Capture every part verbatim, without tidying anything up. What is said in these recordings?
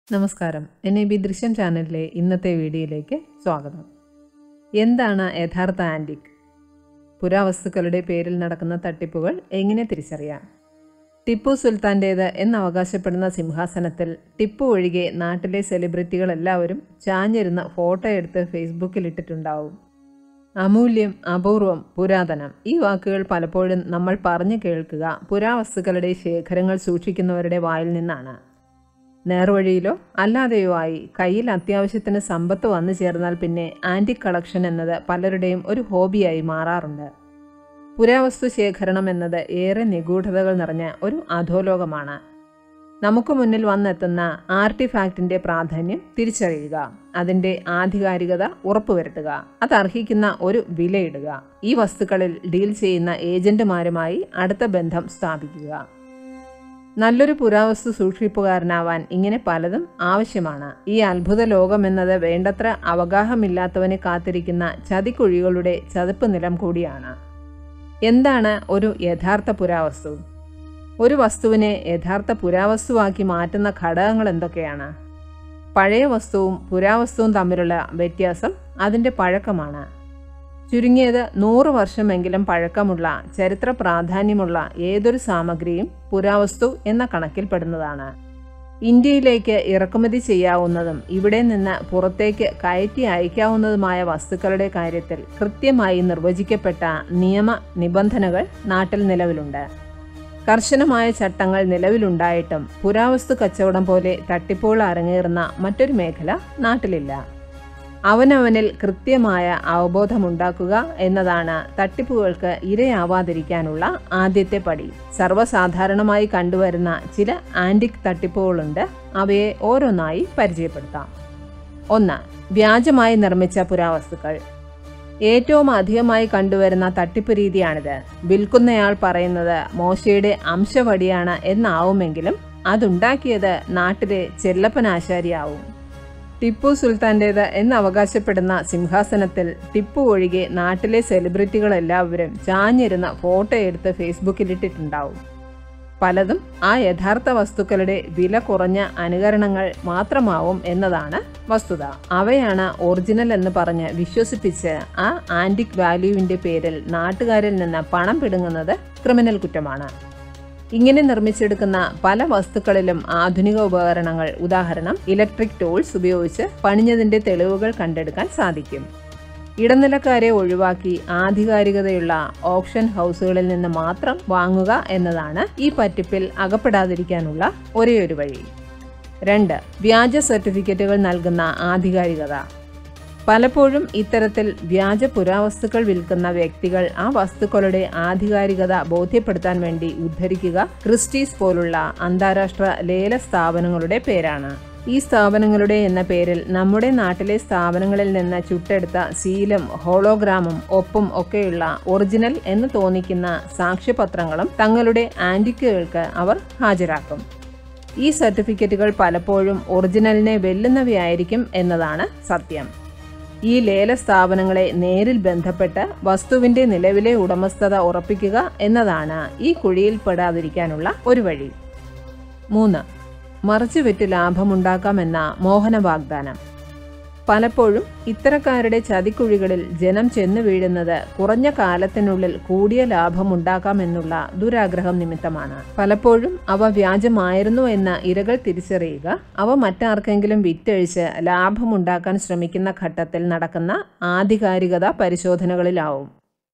നമസ്കാരം. N A B ദൃശ്യം ചാനലിലെ ഇന്നത്തെ വീഡിയോയിലേക്ക് സ്വാഗതം. എന്താണ് യഥാർത്ഥ ആൻറ്റിക്? പുരാവസ്തുക്കളുടെ പേരിൽ നടക്കുന്ന തട്ടിപ്പുകൾ എങ്ങനെ തിരിച്ചറിയാം? ടിപ്പു സുൽത്താൻ്റേത് എന്നവകാശപ്പെടുന്ന സിംഹാസനത്തിൽ ടിപ്പു ഒഴികെ നാട്ടിലെ സെലിബ്രിറ്റികളെല്ലാവരും ചാഞ്ഞിരുന്ന് ഫോട്ടോ എടുത്ത് ഫേസ്ബുക്കിൽ ഇട്ടിട്ടുണ്ടാവും. അമൂല്യം, അപൂർവം, പുരാതനം ഈ വാക്കുകൾ പലപ്പോഴും നമ്മൾ പറഞ്ഞു കേൾക്കുക പുരാവസ്തുക്കളുടെ ശേഖരങ്ങൾ സൂക്ഷിക്കുന്നവരുടെ വായിൽ നിന്നാണ്. നേർവഴിയിലോ അല്ലാതെയോ ആയി കയ്യിൽ അത്യാവശ്യത്തിന് സമ്പത്ത് വന്നു ചേർന്നാൽ പിന്നെ ആൻറ്റിക് കളക്ഷൻ എന്നത് പലരുടെയും ഒരു ഹോബിയായി മാറാറുണ്ട്. പുരാവസ്തു ശേഖരണം എന്നത് ഏറെ നിഗൂഢതകൾ നിറഞ്ഞ ഒരു അധോലോകമാണ്. നമുക്ക് മുന്നിൽ വന്നെത്തുന്ന ആർട്ടിഫാക്റ്റിൻ്റെ പ്രാധാന്യം തിരിച്ചറിയുക, അതിൻ്റെ ആധികാരികത ഉറപ്പുവരുത്തുക, അത് അർഹിക്കുന്ന ഒരു വിലയിടുക, ഈ വസ്തുക്കളിൽ ഡീൽ ചെയ്യുന്ന ഏജന്റുമാരുമായി അടുത്ത ബന്ധം സ്ഥാപിക്കുക. നല്ലൊരു പുരാവസ്തു സൂക്ഷിപ്പുകാരനാവാൻ ഇങ്ങനെ പലതും ആവശ്യമാണ്. ഈ അത്ഭുത ലോകമെന്നത് വേണ്ടത്ര അവഗാഹമില്ലാത്തവനെ കാത്തിരിക്കുന്ന ചതിക്കുഴികളുടെ ചതുപ്പ് നിലം കൂടിയാണ്. എന്താണ് ഒരു യഥാർത്ഥ പുരാവസ്തു? ഒരു വസ്തുവിനെ യഥാർത്ഥ പുരാവസ്തുവാക്കി മാറ്റുന്ന ഘടകങ്ങൾ എന്തൊക്കെയാണ്? പഴയ വസ്തുവും പുരാവസ്തുവും തമ്മിലുള്ള വ്യത്യാസം അതിൻ്റെ പഴക്കമാണ്. ചുരുങ്ങിയത് നൂറ് വർഷമെങ്കിലും പഴക്കമുള്ള ചരിത്ര പ്രാധാന്യമുള്ള ഏതൊരു സാമഗ്രിയും പുരാവസ്തു എന്ന കണക്കിൽപ്പെടുന്നതാണ്. ഇന്ത്യയിലേക്ക് ഇറക്കുമതി ചെയ്യാവുന്നതും ഇവിടെ നിന്ന് പുറത്തേക്ക് കയറ്റി അയക്കാവുന്നതുമായ വസ്തുക്കളുടെ കാര്യത്തിൽ കൃത്യമായി നിർവചിക്കപ്പെട്ട നിയമ നിബന്ധനകൾ നാട്ടിൽ നിലവിലുണ്ട്. കർശനമായ ചട്ടങ്ങൾ നിലവിലുണ്ടായിട്ടും പുരാവസ്തു കച്ചവടം പോലെ തട്ടിപ്പുകൾ അരങ്ങേറുന്ന മറ്റൊരു മേഖല നാട്ടിലില്ല. അവനവനിൽ കൃത്യമായ അവബോധമുണ്ടാക്കുക എന്നതാണ് തട്ടിപ്പുകൾക്ക് ഇരയാവാതിരിക്കാനുള്ള ആദ്യത്തെ പടി. സർവ്വസാധാരണമായി കണ്ടുവരുന്ന ചില ആൻറ്റിക് തട്ടിപ്പുകളുണ്ട്. അവയെ ഓരോന്നായി പരിചയപ്പെടുത്താം. ഒന്ന്, വ്യാജമായി നിർമ്മിച്ച പുരാവസ്തുക്കൾ. ഏറ്റവും അധികമായി കണ്ടുവരുന്ന തട്ടിപ്പ് രീതിയാണിത്. വിൽക്കുന്നയാൾ പറയുന്നത് മോശയുടെ അംശവടിയാണ് എന്നാവുമെങ്കിലും അതുണ്ടാക്കിയത് നാട്ടിലെ ചെല്ലപ്പനാശാരിയാവും. ടിപ്പു സുൽത്താൻ്റേത് എന്ന് അവകാശപ്പെടുന്ന സിംഹാസനത്തിൽ ടിപ്പു ഒഴികെ നാട്ടിലെ സെലിബ്രിറ്റികളെല്ലാവരും ചാഞ്ഞിരുന്ന ഫോട്ടോ എടുത്ത് ഫേസ്ബുക്കിലിട്ടിട്ടുണ്ടാവും. പലതും ആ യഥാർത്ഥ വസ്തുക്കളുടെ വില കുറഞ്ഞ അനുകരണങ്ങൾ മാത്രമാവും എന്നതാണ് വസ്തുത. അവയാണ് ഒറിജിനൽ എന്ന് പറഞ്ഞ് വിശ്വസിപ്പിച്ച് ആ ആൻറ്റിക് വാല്യൂവിൻ്റെ പേരിൽ നാട്ടുകാരിൽ നിന്ന് പണം പിടുങ്ങുന്നത് ക്രിമിനൽ കുറ്റമാണ്. ഇങ്ങനെ നിർമ്മിച്ചെടുക്കുന്ന പല വസ്തുക്കളിലും ആധുനിക ഉപകരണങ്ങൾ, ഉദാഹരണം ഇലക്ട്രിക് ടൂൾസ് ഉപയോഗിച്ച് പണിഞ്ഞതിൻ്റെ തെളിവുകൾ കണ്ടെടുക്കാൻ സാധിക്കും. ഇടനിലക്കാരെ ഒഴിവാക്കി ആധികാരികതയുള്ള ഓപ്ഷൻ ഹൗസുകളിൽ നിന്ന് മാത്രം വാങ്ങുക എന്നതാണ് ഈ പറ്റിപ്പിൽ അകപ്പെടാതിരിക്കാനുള്ള ഒരേയൊരു വഴി. രണ്ട്, വ്യാജ സർട്ടിഫിക്കറ്റുകൾ നൽകുന്ന ആധികാരികത. പലപ്പോഴും ഇത്തരത്തിൽ വ്യാജ പുരാവസ്തുക്കൾ വിൽക്കുന്ന വ്യക്തികൾ ആ വസ്തുക്കളുടെ ആധികാരികത ബോധ്യപ്പെടുത്താൻ വേണ്ടി ഉദ്ധരിക്കുക ക്രിസ്റ്റീസ് പോലുള്ള അന്താരാഷ്ട്ര ലേല സ്ഥാപനങ്ങളുടെ പേരാണ്. ഈ സ്ഥാപനങ്ങളുടെ എന്ന പേരിൽ നമ്മുടെ നാട്ടിലെ സ്ഥാപനങ്ങളിൽ നിന്ന് ചുട്ടെടുത്ത സീലും ഹോളോഗ്രാമും ഒപ്പും ഒക്കെയുള്ള ഒറിജിനൽ എന്ന് തോന്നിക്കുന്ന സാക്ഷ്യപത്രങ്ങളും തങ്ങളുടെ ആൻറ്റിക്കുകൾക്ക് അവർ ഹാജരാക്കും. ഈ സർട്ടിഫിക്കറ്റുകൾ പലപ്പോഴും ഒറിജിനലിനെ വെല്ലുന്നവയായിരിക്കും എന്നതാണ് സത്യം. ഈ ലേല സ്ഥാപനങ്ങളെ നേരിൽ ബന്ധപ്പെട്ട് വസ്തുവിൻ്റെ നിലവിലെ ഉടമസ്ഥത ഉറപ്പിക്കുക എന്നതാണ് ഈ കുഴിയിൽ പെടാതിരിക്കാനുള്ള ഒരു വഴി. മൂന്ന്, മറിച്ചുവിറ്റ് ലാഭമുണ്ടാക്കാമെന്ന മോഹന വാഗ്ദാനം. പലപ്പോഴും ഇത്തരക്കാരുടെ ചതിക്കുഴികളിൽ ജനം ചെന്നു വീഴുന്നത് കുറഞ്ഞ കാലത്തിനുള്ളിൽ കൂടിയ ലാഭമുണ്ടാക്കാമെന്നുള്ള ദുരാഗ്രഹം നിമിത്തമാണ്. പലപ്പോഴും അവ വ്യാജമായിരുന്നു എന്ന ഇരകൾ തിരിച്ചറിയുക അവ മറ്റാർക്കെങ്കിലും വിറ്റഴിച്ച് ലാഭമുണ്ടാക്കാൻ ശ്രമിക്കുന്ന ഘട്ടത്തിൽ നടക്കുന്ന ആധികാരികത പരിശോധനകളിലാവും.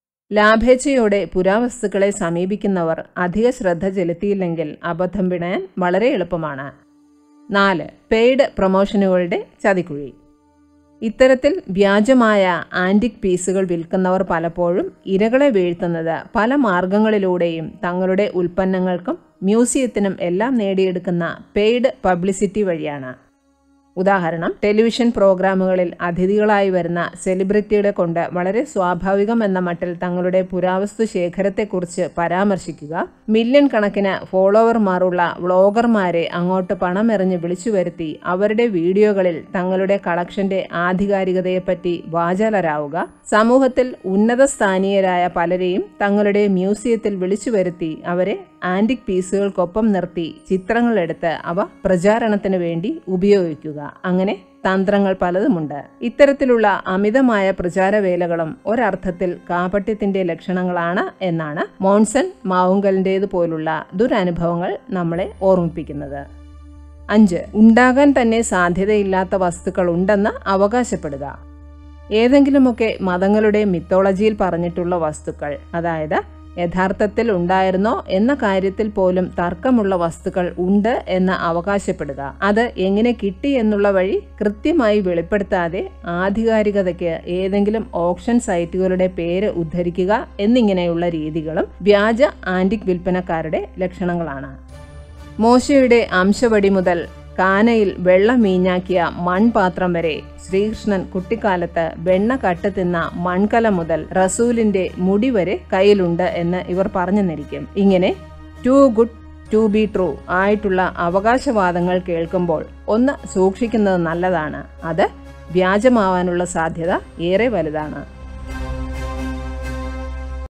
ലാഭേച്ഛയോടെ പുരാവസ്തുക്കളെ സമീപിക്കുന്നവർ അധിക ശ്രദ്ധ ചെലുത്തിയില്ലെങ്കിൽ അബദ്ധം പിണയാൻ വളരെ എളുപ്പമാണ്. നാല്, പെയ്ഡ് പ്രൊമോഷനുകളുടെ ചതിക്കുഴി. ഇത്തരത്തിൽ വ്യാജമായ ആൻറ്റിക് പീസുകൾ വിൽക്കുന്നവർ പലപ്പോഴും ഇരകളെ വീഴ്ത്തുന്നത് പല മാർഗങ്ങളിലൂടെയും തങ്ങളുടെ ഉൽപ്പന്നങ്ങൾക്കും മ്യൂസിയത്തിനും എല്ലാം നേടിയെടുക്കുന്ന പെയ്ഡ് പബ്ലിസിറ്റി വഴിയാണ്. ഉദാഹരണം, ടെലിവിഷൻ പ്രോഗ്രാമുകളിൽ അതിഥികളായി വരുന്ന സെലിബ്രിറ്റികളെ കൊണ്ട് വളരെ സ്വാഭാവികം എന്ന മട്ടിൽ തങ്ങളുടെ പുരാവസ്തു ശേഖരത്തെക്കുറിച്ച് പരാമർശിക്കുക, മില്യൺ കണക്കിന് ഫോളോവർമാരുള്ള വ്ളോഗർമാരെ അങ്ങോട്ട് പണമെറിഞ്ഞ് വിളിച്ചു വരുത്തി അവരുടെ വീഡിയോകളിൽ തങ്ങളുടെ കളക്ഷന്റെ ആധികാരികതയെപ്പറ്റി വാചാലരാവുക, സമൂഹത്തിൽ ഉന്നത സ്ഥാനീയരായ പലരെയും തങ്ങളുടെ മ്യൂസിയത്തിൽ വിളിച്ചു വരുത്തി അവരെ ആന്റിക് പീസുകൾക്കൊപ്പം നിർത്തി ചിത്രങ്ങളെടുത്ത് അവ പ്രചാരണത്തിന് വേണ്ടി ഉപയോഗിക്കുക. അങ്ങനെ തന്ത്രങ്ങൾ പലതുമുണ്ട്. ഇത്തരത്തിലുള്ള അമിതമായ പ്രചാരവേലകളും ഒരർത്ഥത്തിൽ കാപട്യത്തിന്റെ ലക്ഷണങ്ങളാണ് എന്നാണ് മോൺസൺ മാവുങ്കലിൻ്റേതുപോലുള്ള ദുരനുഭവങ്ങൾ നമ്മളെ ഓർമ്മിപ്പിക്കുന്നത്. അഞ്ച്, ഉണ്ടാകാൻ തന്നെ സാധ്യതയില്ലാത്ത വസ്തുക്കൾ ഉണ്ടെന്ന് അവകാശപ്പെടുക. ഏതെങ്കിലുമൊക്കെ മതങ്ങളുടെ മിത്തോളജിയിൽ പറഞ്ഞിട്ടുള്ള വസ്തുക്കൾ, അതായത് യഥാർത്ഥത്തിൽ ഉണ്ടായിരുന്നോ എന്ന കാര്യത്തിൽ പോലും തർക്കമുള്ള വസ്തുക്കൾ ഉണ്ട് എന്ന് അവകാശപ്പെടുക. അത് എങ്ങനെ കിട്ടി എന്നുള്ള വഴി കൃത്യമായി വെളിപ്പെടുത്താതെ ആധികാരികതയ്ക്ക് ഏതെങ്കിലും ഓപ്ഷൻ സൈറ്റുകളുടെ പേര് ഉദ്ധരിക്കുക എന്നിങ്ങനെയുള്ള രീതികളും വ്യാജ ആന്റിക് വിൽപ്പനക്കാരുടെ ലക്ഷണങ്ങളാണ്. മോശയുടെ അംശവടി മുതൽ കാനയിൽ വെള്ളം വീഞ്ഞാക്കിയ മൺപാത്രം വരെ, ശ്രീകൃഷ്ണൻ കുട്ടിക്കാലത്ത് വെണ്ണ കട്ട് തിന്ന മൺകല മുതൽ റസൂലിന്റെ മുടി വരെ കയ്യിലുണ്ട് എന്ന് ഇവർ പറഞ്ഞെന്നിരിക്കും. ഇങ്ങനെ too good to be true ആയിട്ടുള്ള അവകാശവാദങ്ങൾ കേൾക്കുമ്പോൾ ഒന്ന് സൂക്ഷിക്കുന്നത് നല്ലതാണ്. അത് വ്യാജമാവാനുള്ള സാധ്യത ഏറെ വലുതാണ്.